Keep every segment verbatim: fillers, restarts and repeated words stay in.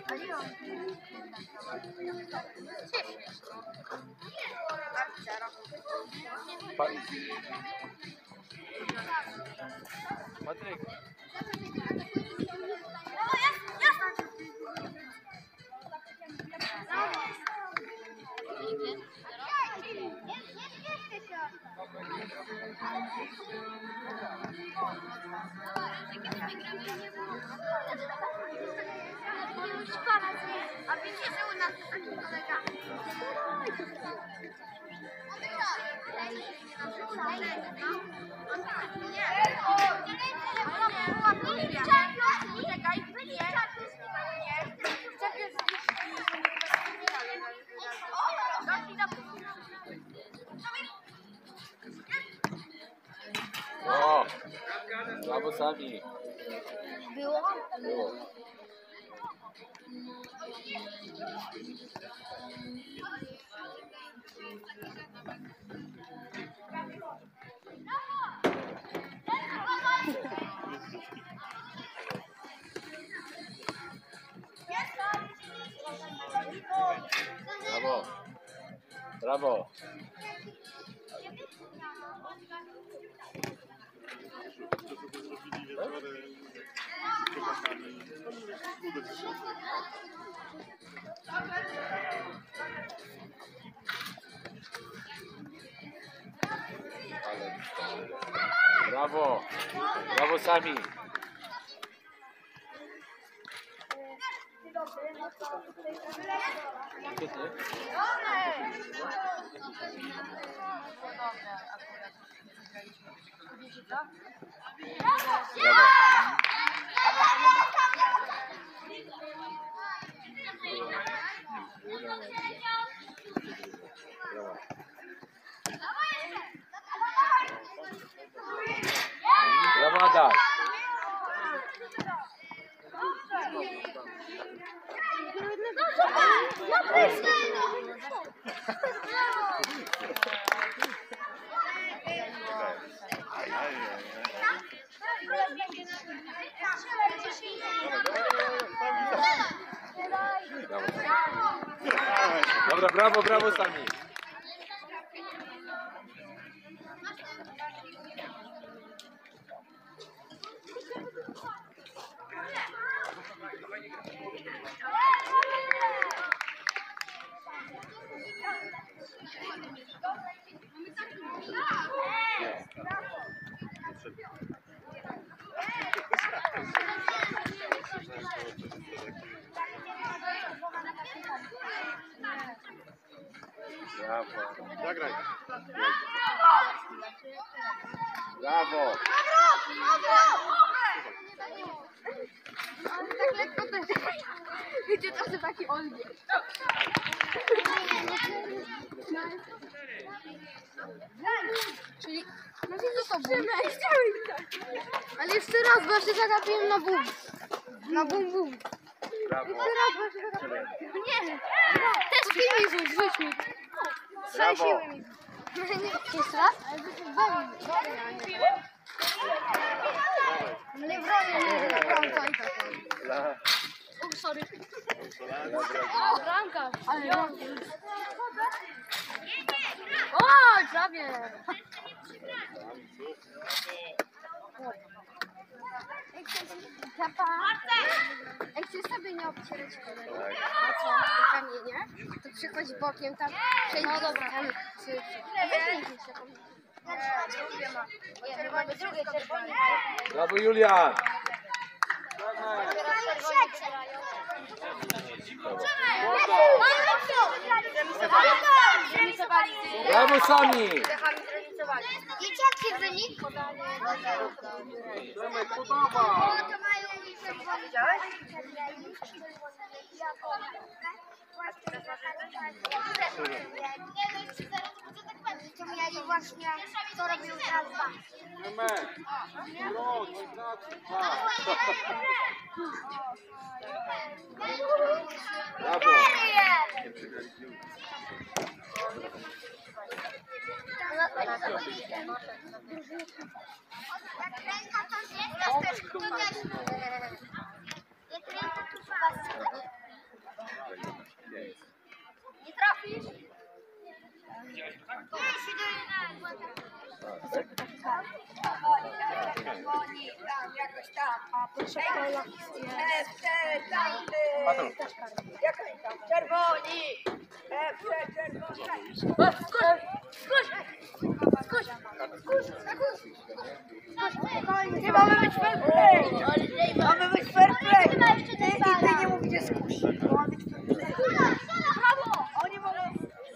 Pa... Patryk. A wiecie, że u nas jest taki kolega? O! Brawo sami. Było? Było. Brawo. Brawo. Brawo. Brawo sami. Brawo Adam. Dobra, brawo, brawo sami. Brawo. Zagraj. Brawo. Tak lekko też. Wiecie, to jest taki olgier. Czyli... No gdzie to było? Ale jeszcze raz, bo ja się zagapiłem na bum. Na bum bum. Brawo. Jeszcze raz, bo ja się zagapiłem. Nie! Też mi rzuć, rzuć mi. Trzej Brawo. siły mi. Jeszcze raz? Ale to jest bum. Nie bronię, nie bronię, to i tak. Dla... O, sorry. Brawo. O, bramka. Ale ja... O, prawie. Tapa. Jak chcesz sobie nie obcierać kolego, a co, to kamienie, to przychodź bokiem tam, przejść no dobra. Tam, czy... Weź się tam. Nie, mamy drugie czerwone. Brawo Julian. Brawo sami. Wiecie jaki wynik? Tomek, podoba. To mają widziałeś? To mieli właśnie, co robił teraz dwa. Tomek. Rok, brawo. Jak ręka to jest, to też, to też. Jak ręka to Czerwoni! F C czerwoni! Nie mamy być fair play! Mamy być fair play! Ty, I ty nie mówicie skuś. Mamy być fair play. Brawo! Oni mogą...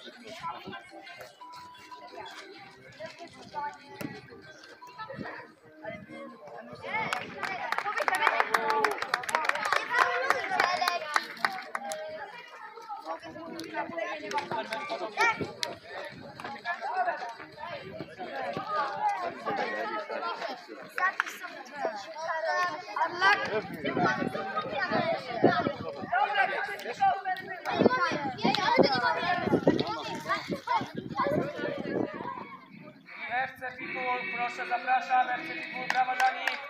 F C People, proszę, zapraszam. F C People, brawa dla nich.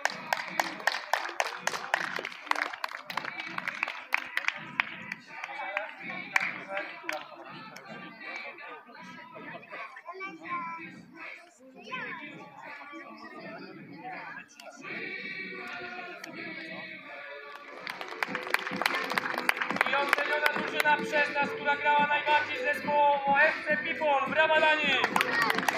I oceniona drużyna przez nas, która grała najbardziej zespołowo. F C People, brawa dla nich.